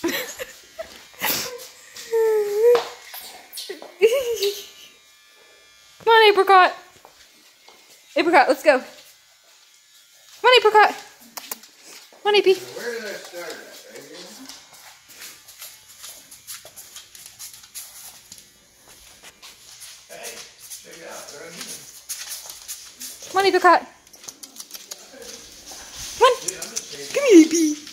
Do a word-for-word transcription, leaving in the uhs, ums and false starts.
Come on, Apricot. Apricot, let's go. Come on, Apricot. Come on, Apey. Where did I start at? Right here? Hey, check it out. They're on here. Come on, Apricot. Come on. Come here, Apey.